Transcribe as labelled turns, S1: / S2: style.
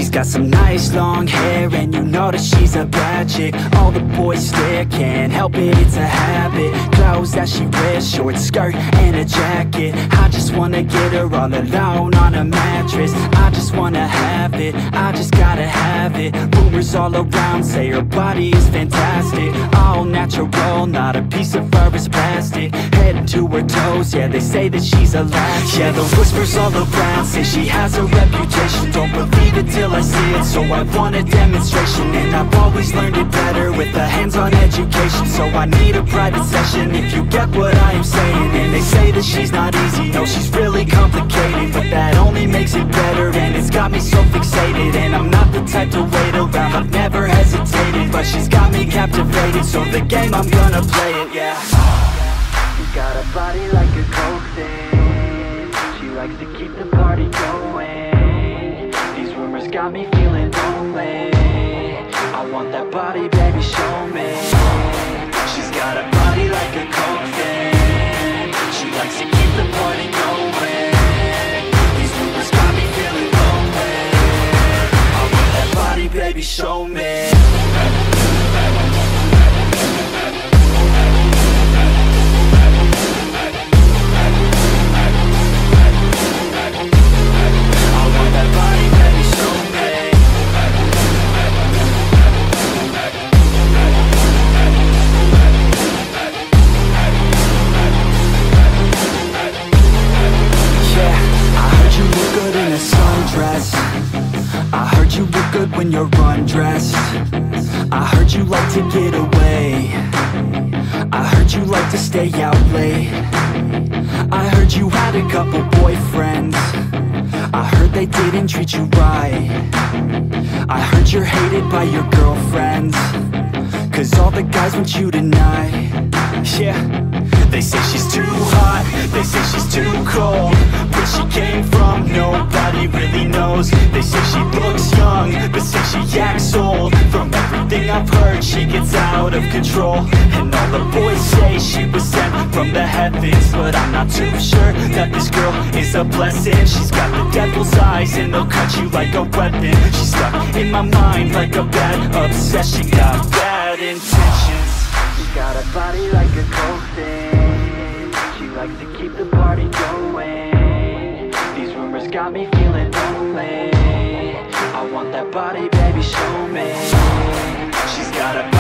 S1: She's got some nice long hair, and you know that she's a bad chick. All the boys stare, can't help it, it's a habit. Clothes that she wears, short skirt and a jacket. I just wanna get her all alone on a mattress. I just wanna have it, I just gotta have it. Rumors all around say her body is fantastic. All natural, not a piece of fur is plastic. Head to her toes, yeah, they say that she's a latch. Yeah, the whispers all around say she has a reputation. Don't believe it till I see it, so I want a demonstration. And I've always learned it better with a hands-on education. So I need a private session if you get what I am saying. And they say that she's not easy, no, she's really complicated. But that only makes it better, and it's got me so fixated. And I'm not the type to wait around, I've never hesitated. But she's got me captivated, so the game, I'm gonna play it, yeah. She's got a body like a coke thing. She likes to keep the party going. These rumors got me feeling lonely. I want that body, baby, show me. She's got a body like a coke thing. She likes to keep the party going. These rumors got me feeling lonely. I want that body, baby, show me. I heard you look good when you're undressed. I heard you like to get away. I heard you like to stay out late. I heard you had a couple boyfriends. I heard they didn't treat you right. I heard you're hated by your girlfriends, 'cause all the guys want you tonight. Yeah, they say she's too hot, they say she's too cold. Where she came from, nobody really knows. They say she looks young, but say she acts old. From everything I've heard, she gets out of control. And all the boys say she was sent from the heavens, but I'm not too sure that this girl is a blessing. She's got the devil's eyes, and they'll cut you like a weapon. She's stuck in my mind like a bad obsession. Got bad intentions. She's got a body like a coke thing. She likes to keep the party going. These rumors got me feeling lonely. I want that body, baby, show me. She's got a